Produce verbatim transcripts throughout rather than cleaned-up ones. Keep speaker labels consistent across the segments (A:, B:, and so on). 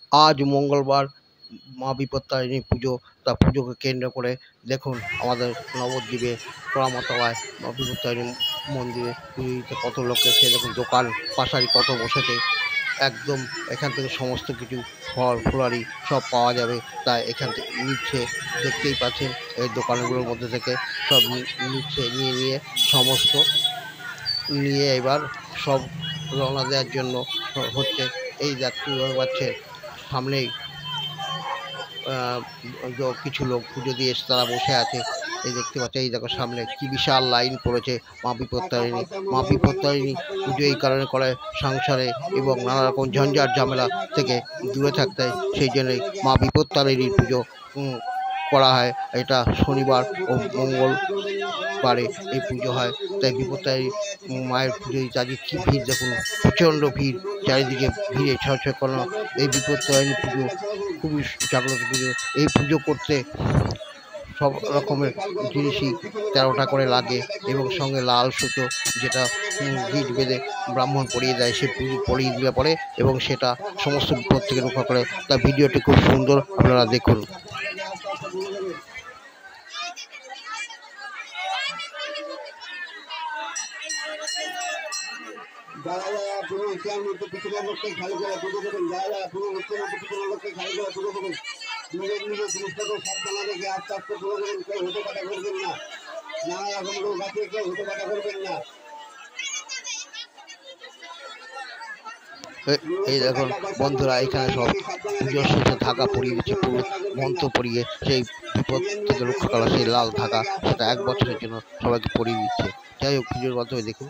A: আজ মঙ্গলবার মা বিপত্তারিণী পুজো। তা পুজোকে কেন্দ্র করে দেখুন আমাদের নবদ্বীপে পোড়ামাতলায় মা বিপত্তারিণী মন্দিরে পুজো দিতে কত লোক এসে, দেখুন দোকান পাশারি কত বসেছে। একদম এখান থেকে সমস্ত কিছু ফল ফুলারি সব পাওয়া যাবে। তাই এখান থেকে নিচ্ছে, দেখতেই পাচ্ছেন এই দোকানগুলোর মধ্যে থেকে সব নিচ্ছে, নিয়ে নিয়ে সমস্ত নিয়ে এবার সব রওনা দেওয়ার জন্য হচ্ছে। এই দেখতে পাচ্ছেন সামনেই কিছু লোক পুজো দিয়ে এসে তারা বসে আছে। এই দেখতে পাচ্ছে, এই দেখো সামনে কি বিশাল লাইন পড়েছে মা বিপত্তারিণী। মা বিপত্তারিণী পুজো এই কারণে করে সংসারে এবং নানা রকম ঝঞ্ঝাট ঝামেলা থেকে দূরে থাকতে হয়, সেই জন্যই মা বিপত্তারিণীর পুজো করা হয়। এটা শনিবার ও মঙ্গলবারে এই পুজো হয়। তাই বিপত্তারিণী মায়ের পুজো চারিদিকে কি ভিড় দেখুন, প্রচণ্ড ভিড়, চারিদিকে ভিড়ে ছড়ানো। এই বিপত্তারিণী পুজো খুবই জাগ্রত পুজো। এই পুজো করতে সব রকমের জিনিসই তেরোটা করে লাগে এবং সঙ্গে লাল সুতো, যেটা গিট বেঁধে ব্রাহ্মণ পরিয়ে দেয়, সে পুজো পরিয়ে দিলে পরে এবং সেটা সমস্ত বিপদ থেকে রক্ষা করে। তা ভিডিওটি খুব সুন্দর, আপনারা দেখুন।
B: যারা যারা পুরো ইসলাম মধ্যে পিছনের লোককে খালি করে পুজো করবেন, যারা যারা পুরো ইসলাম মধ্যে পিছনের লোককে খালি করে পুজো করবেন, নিজের নিজের জিনিসটাকে সাবধানে রেখে আস্তে আস্তে পুজো করবেন। কেউ হতে পাটা করবেন না, নানা রকম লোক আছে, কেউ হতে পাটা করবেন না।
A: এই দেখুন বন্ধুরা, এখানে সব পুজোর শেষে ধাগা পরিয়ে দিচ্ছে, পুরো মন্ত্র পরিয়ে সেই বিপদ থেকে রক্ষা করা সেই লাল ধাগা, সেটা এক বছরের জন্য সবাইকে পরিয়ে দিচ্ছে। যাই হোক, পুজোর মাধ্যমে দেখুন।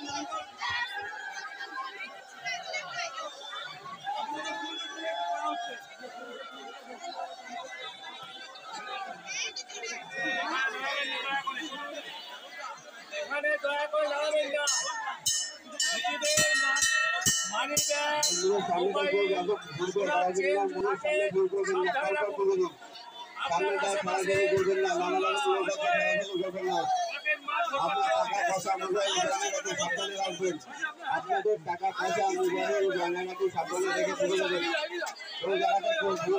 B: আপনাদের টাকা পয়সা মোবাইল জানালাটি সাবধানে রেখে পুজো করবেন। ওই জায়গাটা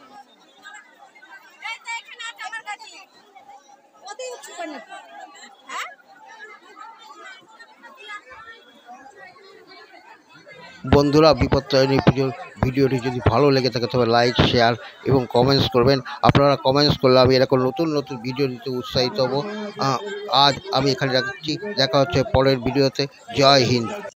A: বন্ধুরা, বিপত্তারিণী পুজোর ভিডিওটি যদি ভালো লেগে থাকে তবে লাইক, শেয়ার এবং কমেন্টস করবেন। আপনারা কমেন্টস করলে আমি এরকম নতুন নতুন ভিডিও দিতে উৎসাহিত হব। আজ আমি এখানে রাখছি, দেখা হচ্ছে পরের ভিডিওতে। জয় হিন্দ।